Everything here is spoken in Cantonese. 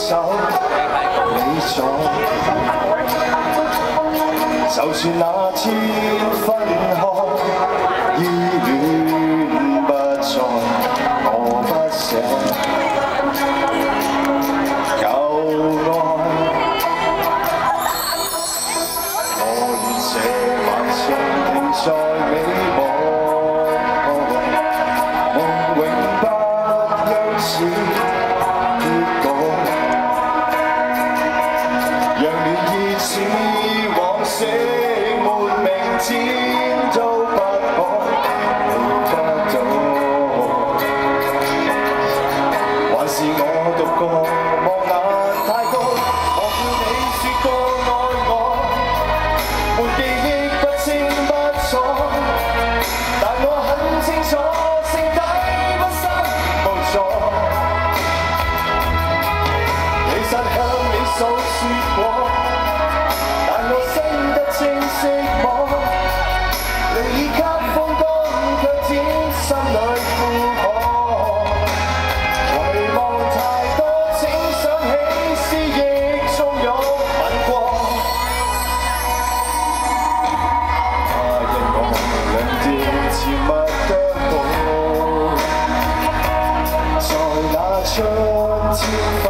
手，你在。就算那天分開，依戀不再，我不捨舊愛。我願這幻想停在美夢，夢永不休止結局，讓暖意似往昔沒明天都不可回不到，還是我獨個望眼太高，忘掉你說過愛我，沒記憶不清不楚，但我很清楚剩低不生無助，其實向你訴說過。我聲得清晰麼？淚已給風乾，卻只心裏負荷。遺忘太多，請想起思憶洶湧吻過。因我兩條甜蜜得好，在那春天。